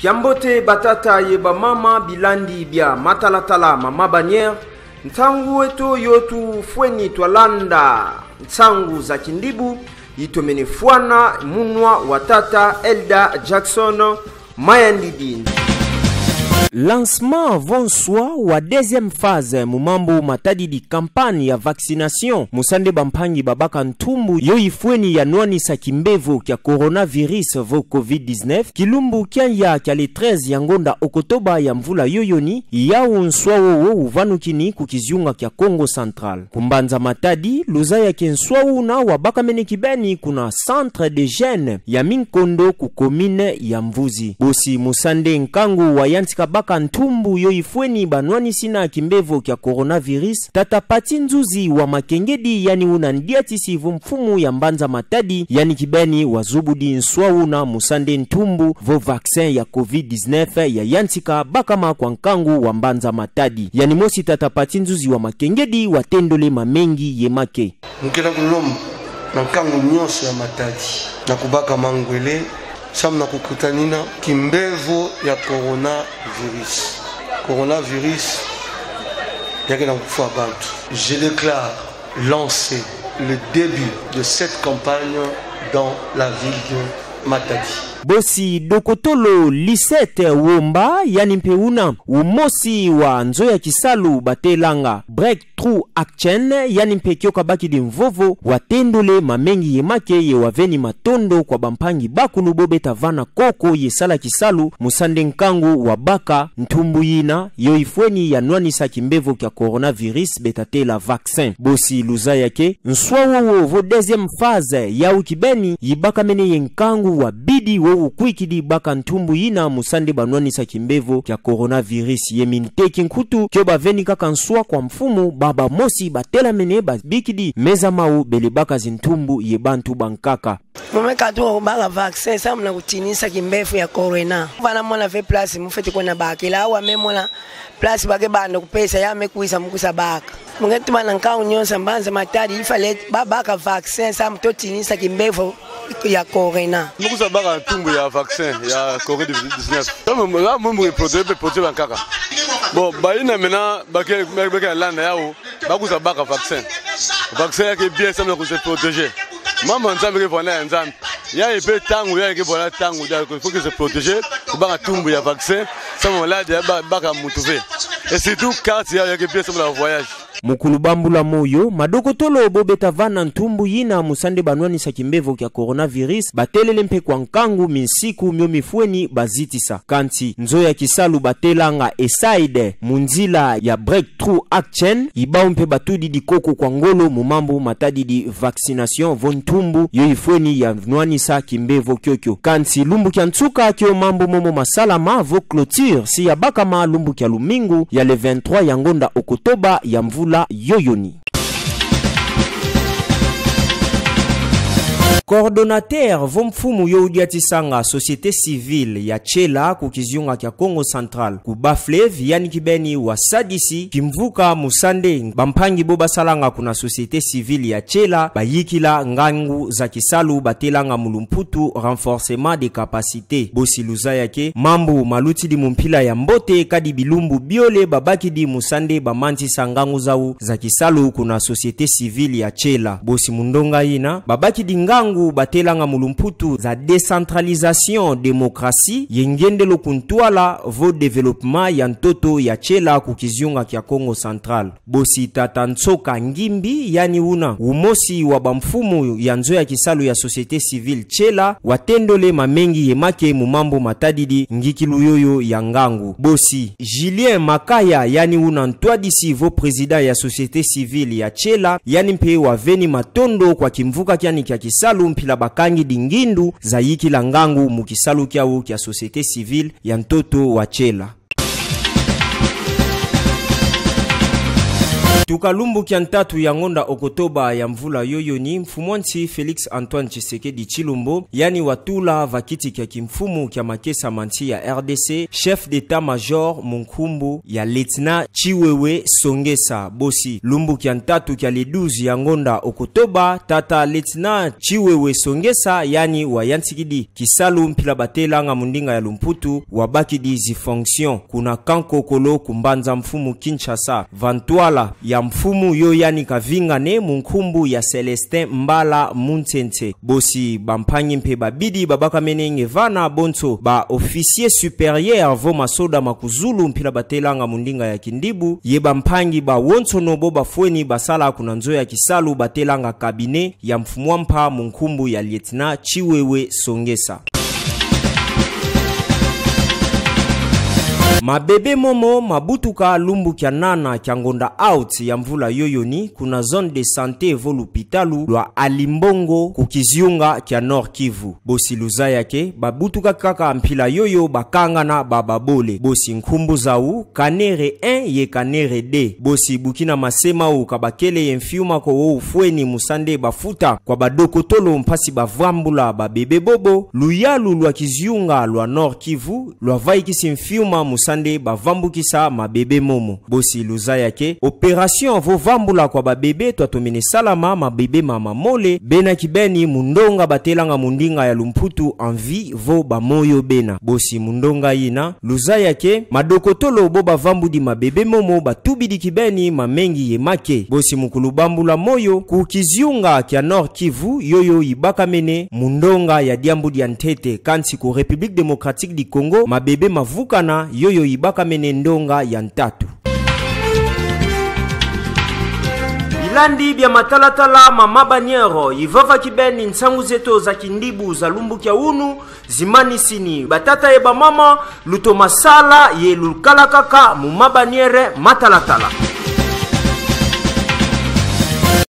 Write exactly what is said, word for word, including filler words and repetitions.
Piambote batata yeba mama bilandi bia matalatala mama banière. Ntangu wetu yotu fweni twalanda ntangu za kindibu itomenefuana munwa watata Elda Jackson Mayandidi. Lancement vonsoi wa deuxième phase mumambo matadi di campagne ya vaccination musande bampangi babaka ntumbu yo ifweni ya nwani sa kimbevo kya coronavirus vo covid dix-neuf kilumbu kyanya kya le treize ya ngonda okotoba ya mvula yoyoni ya unswa wo uvanukini kukiziunga kya Congo Central. Kumbanza matadi luza ya kenswa una wabaka menekibeni kuna centre de jeunes ya Minkondo ku commune ya Mvuzi. Bosi musande nkangu wa yantika baka ntumbu yo ifweni banwani sina kimbevo kya coronavirus tata pati nzuzi wa makengedi yani una ndiatisi vo mfumu ya mbanza matadi yani kibeni wazubudi nswa una musande ntumbu vo vaccin ya covid dix-neuf ya yantika bakama kwa nkangu wa mbanza matadi yani mosi tata pati nzuzi wa makengedi watendole mamengi yemake mkena kulomu na nkangu nyonso ya matadi na kubaka mangwele samna kukutanina kimbevo ya coronavirus. Coronavirus yake na kufa bantu. Je déclare lancer le début de cette campagne dans la ville de Matadi. Bosi dokotolo lisete womba yani mpeuna umosi wa nzoya kisalu batelanga breakthrough action yani mpekio kabaki di mvovo watendole mamengi yemake ye waveni matondo kwa bampangi bakulu bobeta vana koko yesala kisalu musande nkangu wabaka ntumbu yina yo ifweni ya nwani sa kimbevo kya coronavirus betatela vaccin. Bosi luza yake nswa wo vo deuxième phase ya ukibeni yibaka mene yenkangu wabidi wo ukwikidi baka ntumbu yina musande banwani sa kimbevo kya coronavirus yeminteki nkutu kyo baveni kaka nswa kwa mfumu baba mosi batela mene babikidi meza mau bele baka zintumbu yebantu bankaka. Mome katu baka vaccin sa mna kutinisa kimbevo ya corona. Vana mwana ve place mufeti kona baka ila awa memona place bake bando kupesa ya mekuisa mkusa baka. Mungetu mana nkau nyonsa mbanza matadi ifale babaka vaccin sa mtotinisa kimbevo ya corona. Mukusa baka tumbu ya vaccin ya covid dix-neuf. Kama la mumbu reproduire be produire bankaka. Bon, baina mena bake bake landa yao bakusa baka vaccin. Vaccin yake bien ça nous se protéger. Maman nzambe ke vona nzambe. Ya ipe tangu ya ke vona tangu da il faut que se protéger. Baka tumbu ya vaccin ça mon là de baka mutuve. Et surtout carte ya ke bien ça la voyage. Mukulu bambula moyo madokotolo bobeta vana ntumbu yina musande banwani sa kimbevo kya coronavirus batelele mpe kwa nkangu minsiku myo mifweni bazitisa kanti nzoya kisalu batelanga esaide munzila ya breakthrough action ibao mpe batudi dikoko kwa ngolo mumambu matadi di vaccination von ntumbu yo ifweni ya nwani sa kimbevo kyokyo kanti lumbu kya ntsuka kyo mambu momo masalama vo clôture si ya bakama lumbu kya lumingu ya le vingt-trois ya ngonda okotoba ya mvula yoyoni. Coordonnateur vomfumu yo udiatisanga société civile ya Chela kukiziunga kya Congo Central kubaflev yani kibeni wa sadisi kimvuka musande bampangi boba salanga kuna société civile ya Chela bayikila ngangu za kisalu batelanga mulumputu renforcement des capacités bosi luza yake mambu maluti di mumpila ya mbote kadi bilumbu biole babaki di musande bamanti sangangu zau za kisalu kuna société civile ya Chela bosi mundonga ina babaki di ngangu batelanga mulumputu za décentralisation démocratie yengende lokuntuala vo développement ya ntoto ya Chela kukiziunga kya Congo Central bosi tata Nsoka Ngimbi yani una umosi wa bamfumu ya nzo ya kisalu ya société civile Chela watendole mamengi yemake mumambo matadidi ngikilu yoyo ya ngangu bosi Julien Makaya yani una ntwadisi vo président ya société civile ya Chela yani mpe wa veni matondo kwa kimvuka kyani kya kisalu mpila bakangi dingindu za yiki la ngangu mukisalu kyao kya société civile ya ntoto wa Chela. Tukalumbu kia ntatu ya ngonda Okotoba ya mvula yoyoni mfumwanti Felix Antoine Tshisekedi Chilombo yani watula vakiti kia kimfumu kia makesa manti ya R D C chef d'état-major munkumbu ya Lieutenant Chiwewe Songesa bosi lumbu kia ntatu kia le douze ya ngonda Okotoba tata Lieutenant Chiwewe Songesa yani wa yantikidi kisalu mpila batela nga mundinga ya Lumputu wabakidi zi fonction kuna kanko kolo kumbanza mfumu Kinshasa vantuala ya mfumu yo yani kavingane munkumbu ya Celestin Mbala Muntente bosi bampanyi mpe babidi babaka menenge vana bonto ba officier supérieur vo masoda makuzulu mpila batelanga mundinga ya Kindibu ye bampangi ba wonto nobo bafweni basala kuna nzo ya kisalu batelanga kabine ya mfumwampa munkumbu ya Lieutenant Chiwewe Songesa. Mabebe momo mabutuka lumbu kia nana kia ngonda out ya mvula yoyoni kuna zone de santé volupitalu lwa Alimbongo kukiziunga kia Nord Kivu. Bosi luza yake babutuka kaka mpila yoyo bakanga na bababole. Bosi nkumbu zau kanere un ye kanere deux. Bosi bukina masema u kabakele ye mfiuma ko wo ufweni musande bafuta kwa badoko tolo mpasi bavambula babebe bobo. Luyalu lwa kiziunga lwa Nord Kivu lwa vaikisi mfiuma musande Sande bavambukisa mabebe momo. Bosi luza yake operation vo vambula kwa babebe twatomene salama mabebe mama mole bena kibeni mundonga batelanga mundinga ya Lumputu envie vo bamoyo bena. Bosi mundonga ina luza yake madokotolo bo bavambudi mabebe momo batubidi kibeni mamengi yemake. Bosi mukulubambula moyo kukiziunga kia Nord Kivu yoyo ibaka mene mundonga ya diambudi ya ntete kansi ku République démocratique du Congo mabebe mavukana yoyo ibaka menendonga ya ntatu. Bilandi bia matalatala mama banyero ivava kibeni nsangu zeto za Kindibu za lumbu kia unu zimani sini batata eba mama luto masala ye lukala kaka mumabanyere matalatala.